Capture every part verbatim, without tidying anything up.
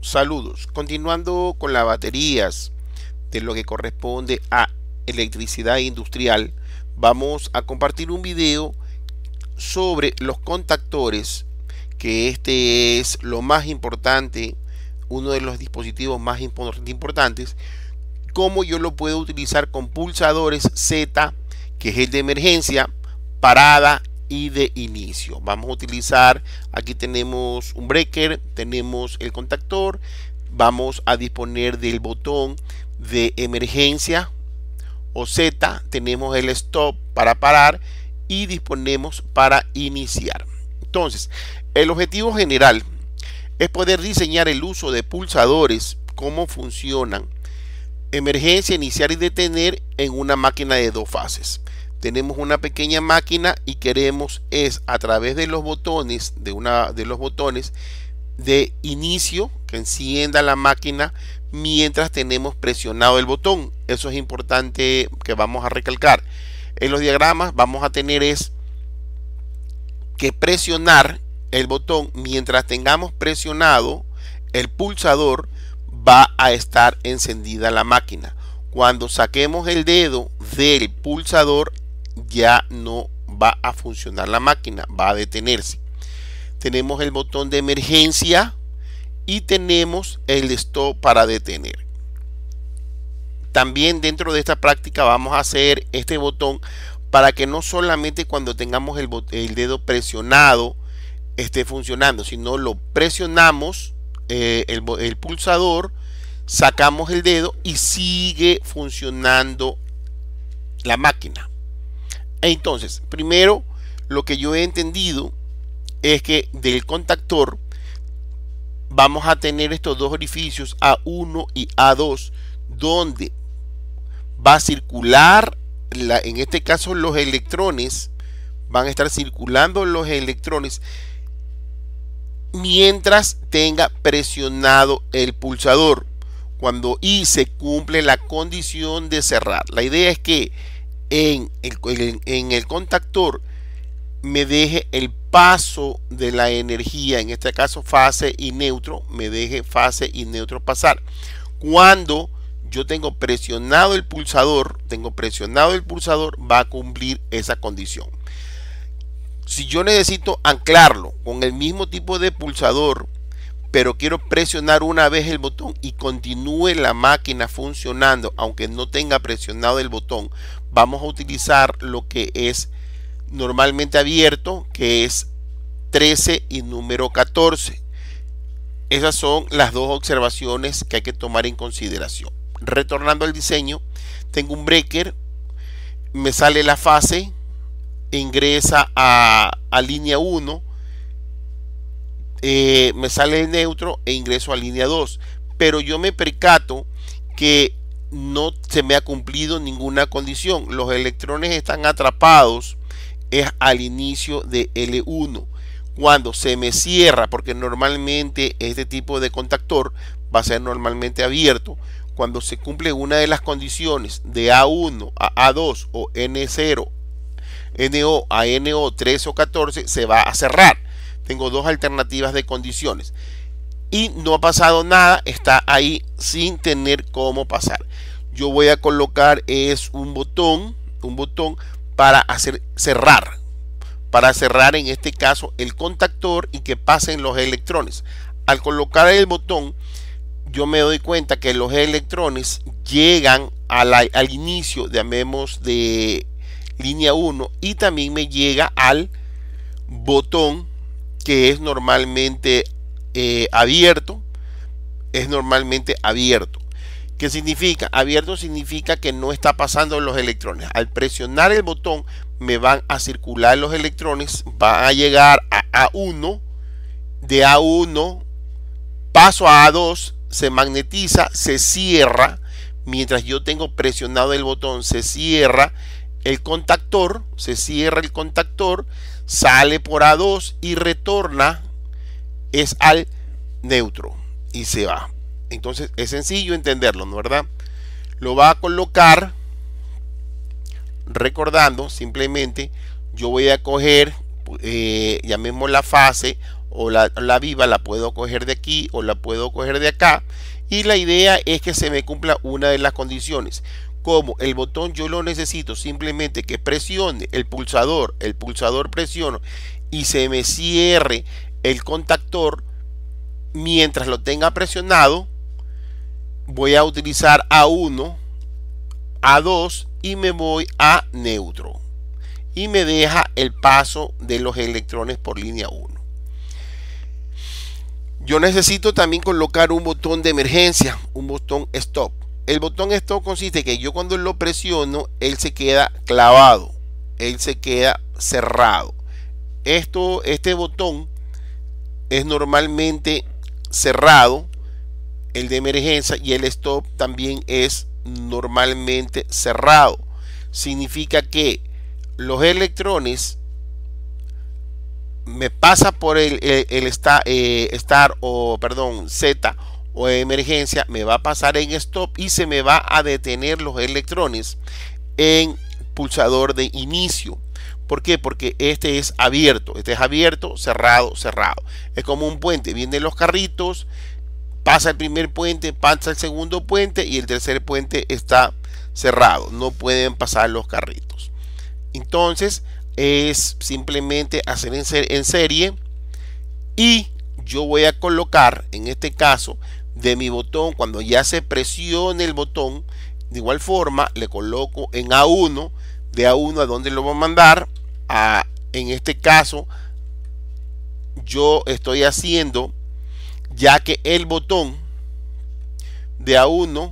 Saludos. Continuando con las baterías de lo que corresponde a electricidad industrial, vamos a compartir un video sobre los contactores, que este es lo más importante, uno de los dispositivos más importantes, cómo yo lo puedo utilizar con pulsadores Z, que es el de emergencia, parada y de inicio. Vamos a utilizar, aquí tenemos un breaker, tenemos el contactor, vamos a disponer del botón de emergencia o Z, tenemos el stop para parar y disponemos para iniciar. Entonces, el objetivo general es poder diseñar el uso de pulsadores, cómo funcionan, emergencia, iniciar y detener en una máquina de dos fases. Tenemos una pequeña máquina y queremos es a través de los botones de una de los botones de inicio que encienda la máquina mientras tenemos presionado el botón. Eso es importante que vamos a recalcar. En los diagramas vamos a tener es que presionar el botón mientras tengamos presionado el pulsador, va a estar encendida la máquina. Cuando saquemos el dedo del pulsador, ya no va a funcionar la máquina, va a detenerse. Tenemos el botón de emergencia y tenemos el stop para detener. También dentro de esta práctica vamos a hacer este botón para que no solamente cuando tengamos el, el dedo presionado esté funcionando, sino lo presionamos eh, el, el pulsador, sacamos el dedo y sigue funcionando la máquina. Entonces, primero, lo que yo he entendido es que del contactor vamos a tener estos dos orificios A uno y A dos, donde va a circular, la, en este caso los electrones, van a estar circulando los electrones mientras tenga presionado el pulsador. Cuando y se cumple la condición de cerrar. La idea es que en el, en el contactor me deje el paso de la energía, en este caso fase y neutro, me deje fase y neutro pasar. Cuando yo tengo presionado el pulsador, tengo presionado el pulsador, va a cumplir esa condición. Si yo necesito anclarlo con el mismo tipo de pulsador, pero quiero presionar una vez el botón y continúe la máquina funcionando aunque no tenga presionado el botón, vamos a utilizar lo que es normalmente abierto, que es trece y número catorce. Esas son las dos observaciones que hay que tomar en consideración. Retornando al diseño, tengo un breaker, me sale la fase, ingresa a, a línea uno, Eh, me sale el neutro e ingreso a línea dos, pero yo me percato que no se me ha cumplido ninguna condición. Los electrones están atrapados es al inicio de L uno. Cuando se me cierra, porque normalmente este tipo de contactor va a ser normalmente abierto, cuando se cumple una de las condiciones de A uno a A dos o N cero, N O a N O trece o catorce, se va a cerrar. Tengo dos alternativas de condiciones y no ha pasado nada, está ahí sin tener cómo pasar. Yo voy a colocar es un botón, un botón para hacer cerrar, para cerrar en este caso el contactor y que pasen los electrones. Al colocar el botón, yo me doy cuenta que los electrones llegan a la, al inicio, llamemos de línea uno, y también me llega al botón que es normalmente eh, abierto, es normalmente abierto. ¿Qué significa? Abierto significa que no está pasando los electrones. Al presionar el botón me van a circular los electrones, van a llegar a A uno, de A uno paso a A dos, se magnetiza, se cierra, mientras yo tengo presionado el botón, se cierra el contactor, se cierra el contactor, sale por A dos y retorna es al neutro y se va. Entonces es sencillo entenderlo, ¿no verdad? Lo va a colocar recordando simplemente, yo voy a coger eh, llamemos la fase o la, la viva la puedo coger de aquí o la puedo coger de acá, y la idea es que se me cumpla una de las condiciones. Como el botón yo lo necesito simplemente que presione el pulsador, el pulsador presiono y se me cierre el contactor mientras lo tenga presionado, voy a utilizar A uno, A dos y me voy a neutro, y me deja el paso de los electrones por línea uno. Yo necesito también colocar un botón de emergencia, un botón stop. El botón stop consiste en que yo cuando lo presiono, él se queda clavado, él se queda cerrado. Esto, este botón es normalmente cerrado, el de emergencia, y el stop también es normalmente cerrado. Significa que los electrones me pasa por el, el, el star, eh, star o perdón Z o emergencia, me va a pasar en stop y se me va a detener los electrones en pulsador de inicio. ¿Por qué? Porque este es abierto, este es abierto, cerrado, cerrado. Es como un puente, vienen los carritos, pasa el primer puente, pasa el segundo puente y el tercer puente está cerrado, no pueden pasar los carritos. Entonces es simplemente hacer en, ser, en serie, y yo voy a colocar en este caso de mi botón, cuando ya se presione el botón, de igual forma le coloco en A uno, de A uno a donde lo voy a mandar, a, en este caso yo estoy haciendo, ya que el botón de A uno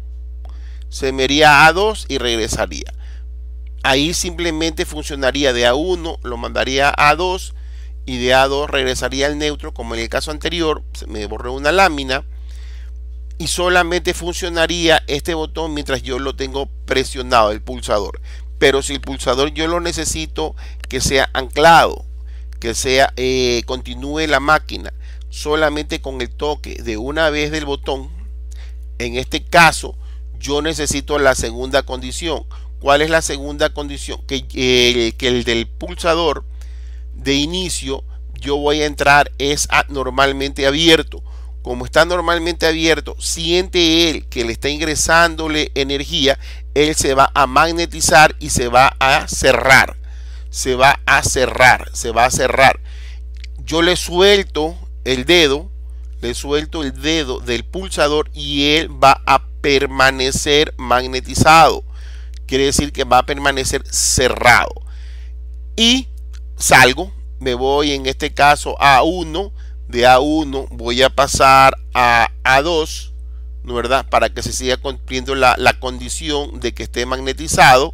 se me iría a A dos y regresaría. Ahí simplemente funcionaría de A uno, lo mandaría a A dos, y de A dos regresaría al neutro, como en el caso anterior, se me borró una lámina, y solamente funcionaría este botón mientras yo lo tengo presionado, el pulsador. Pero si el pulsador yo lo necesito que sea anclado, que sea eh, continúe la máquina solamente con el toque de una vez del botón, en este caso yo necesito la segunda condición. ¿Cuál es la segunda condición? Que, eh, que el del pulsador de inicio yo voy a entrar es a normalmente abierto. Como está normalmente abierto, siente él que le está ingresándole energía, él se va a magnetizar y se va a cerrar. Se va a cerrar, se va a cerrar. Yo le suelto el dedo, le suelto el dedo del pulsador y él va a permanecer magnetizado. Quiere decir que va a permanecer cerrado. Y salgo, me voy en este caso a A uno, de A uno voy a pasar a A dos, ¿no verdad? Para que se siga cumpliendo la, la condición de que esté magnetizado,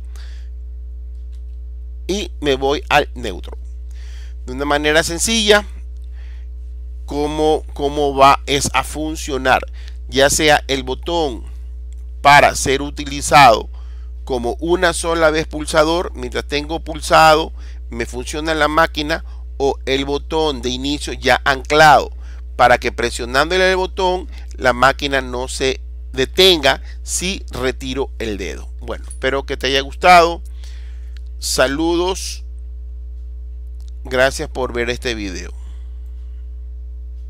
y me voy al neutro. De una manera sencilla, cómo, cómo va es a funcionar, ya sea el botón para ser utilizado como una sola vez pulsador, mientras tengo pulsado me funciona la máquina, o el botón de inicio ya anclado para que presionándole el botón la máquina no se detenga si retiro el dedo. Bueno, espero que te haya gustado. Saludos, gracias por ver este video.